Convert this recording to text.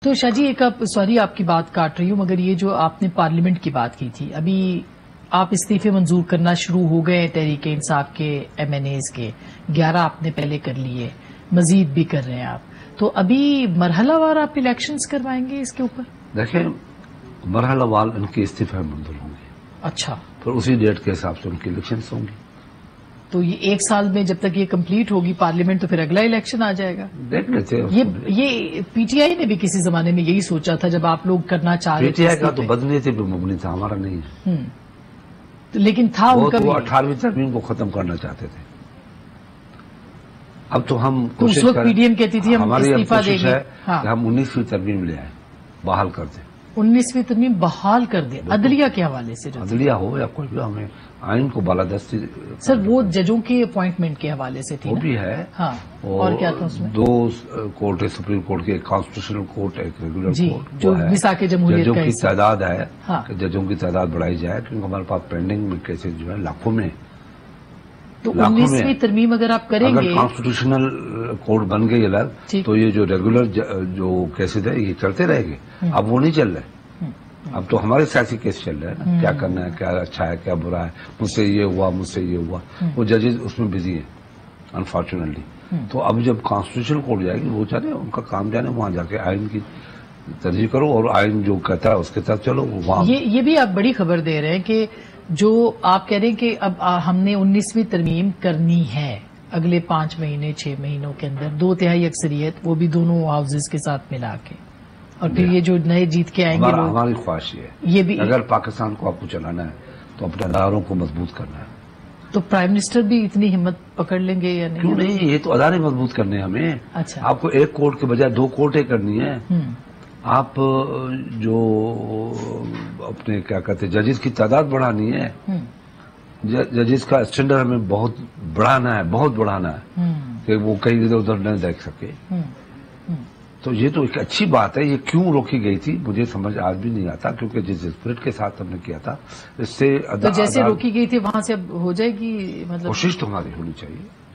تو شاہ جی ایک سوری آپ کی بات کاٹ رہی ہوں، مگر یہ جو آپ نے پارلیمنٹ کی بات کی تھی، ابھی آپ استعفے منظور کرنا شروع ہو گئے تحریک انصاف کے ایم این ایز کے، 11 آپ نے پہلے کر لیے، مزید بھی کر رہے ہیں آپ، تو ابھی مرحلہ وار آپ الیکشنز کروائیں گے اس کے اوپر؟ دیکھیں مرحلہ وار ان کے استعفے منظور ہوں گے، اچھا، پھر اسی ڈیٹ کے حساب سے ان کی الیکشنز ہوں گی. تو یہ 1 سال میں جب تک یہ کمپلیٹ ہوگی پارلیمنٹ تو پھر اگلا الیکشن آ جائے گا. دیکھ لیتے یہ پی ٹی آئی نے بھی کسی زمانے میں یہی سوچا تھا جب آپ لوگ کرنا چاہ رہے پی تھے. ٹی آئی کا تو بدنیتی پہ مبنی تھا، ہمارا نہیں ہے. لیکن تھا ان کا بھی، وہ 18ویں ترمیم کو ختم کرنا چاہتے تھے. اب تو ہم تو اس وقت پی ڈی ایم کہتی تھی ہم ہماری استعفیٰ دیں گے کہ ہم 19ویں ترمیم لے آئیں، بحال کر دیں. 19ویں ترمیم بحال کر دیں عدلیہ کے حوالے سے. عدلیہ ہو یا کوئی بھی، ہمیں آئین کو بالادستی. سر وہ ججوں کے اپوائنٹمنٹ کے حوالے سے تھی وہ بھی ہے. ہاں، اور کیا تھا اس میں؟ 2 کورٹ ہے، سپریم کورٹ کی، ایک کانسٹیٹیوشنل کورٹ، ایک ریگولر کورٹ. جو مساق جمہوریت ججوں کا کی تعداد ہے کہ ججوں کی تعداد بڑھائی جائے، کیونکہ ہمارے پاس پینڈنگ میں کیسز جو ہے لاکھوں میں. تو 19ویں ترمیم اگر آپ کریں گے، اگر کانسٹیٹیوشنل کورٹ بن گئی الگ، تو یہ جو ریگولر جو کیسز ہے یہ چلتے رہے گے. اب وہ نہیں چل رہے. اب تو ہمارے سیاسی کیس چل رہے ہیں نا، کیا کرنا ہے، کیا اچھا ہے، کیا برا ہے، مجھ سے یہ ہوا، مجھ سے یہ ہوا. وہ ججز اس میں بزی ہیں انفارچونیٹلی. تو اب جب کانسٹیٹیوشنل کورٹ جائے گی، وہ چاہتے ہیں ان کا کام جانے، وہاں جا کے آئین کی ترجیح کرو اور آئین جو کہتا ہے اس کے تحت چلو. وہاں یہ بھی آپ بڑی خبر دے رہے ہیں کہ جو آپ کہہ رہے ہیں کہ اب ہم نے 19ویں ترمیم کرنی ہے اگلے 5 مہینے 6 مہینوں کے اندر، 2/3 اکثریت، وہ بھی دونوں ہاؤسز کے ساتھ ملا کے، اور پھر یہ جو نئے جیت کے آئیں گے. ہماری خواہش یہ بھی اگر پاکستان کو آپ کو چلانا ہے تو اپنے اداروں کو مضبوط کرنا ہے. تو پرائم منسٹر بھی اتنی ہمت پکڑ لیں گے یا نہیں؟ کیوں نہیں، یہ تو ادارے مضبوط کرنے ہیں ہمیں. اچھا، آپ کو 1 کورٹ کے بجائے 2 کورٹیں کرنی ہے. آپ جو اپنے کیا کہتے ہیں ججز کی تعداد بڑھانی ہے. ججز کا اسٹینڈرڈ ہمیں بہت بڑھانا ہے، بہت بڑھانا ہے کہ وہ کہیں ادھر ادھر نہ دیکھ سکے. تو یہ تو ایک اچھی بات ہے. یہ کیوں روکی گئی تھی مجھے سمجھ آج بھی نہیں آتا، کیونکہ جس اسپرٹ کے ساتھ ہم نے کیا تھا اس سے جیسے روکی گئی تھی وہاں سے اب ہو جائے گی. مطلب کوشش تو ہماری ہونی چاہیے.